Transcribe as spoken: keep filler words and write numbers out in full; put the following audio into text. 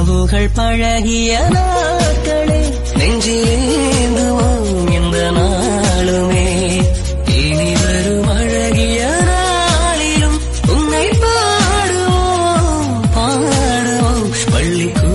உறவுகள் பழகிய நாட்களே நெஞ்சிலேந்துவோம் இந்த நாளுமே இனி வரும் அழகிய நாளிலும் உன்னை பாடுவோம் பாடுவோம் பள்ளிக்கு